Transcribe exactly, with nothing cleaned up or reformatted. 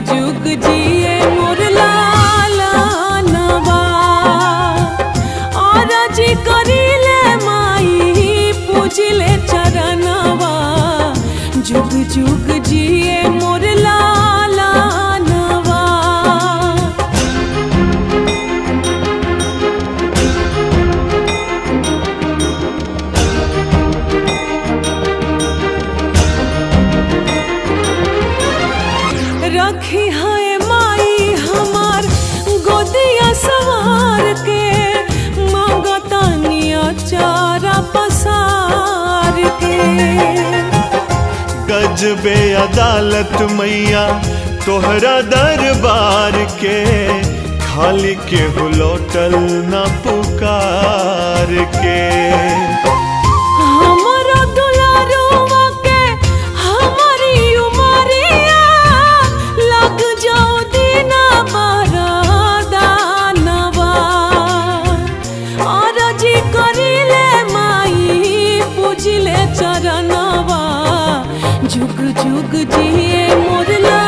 जुग जिए मोर लालनवा। आरजी करिले माई पूजिले चरणवा, जुग जुग जिए मोर लालनवा। रखी है माई हमार गोदिया सवार के, मांगतानिया चारा पसार के। गजबे अदालत मैया तोहरा दरबार के, खाली के हुलोटल न पुकार के। हमारा दुलारुआ के हमारी उमरिया, लग जाओ दीना बरदानवा। आरजी करिले माई पूजिले चरणवा, जुग जुग जिए मोर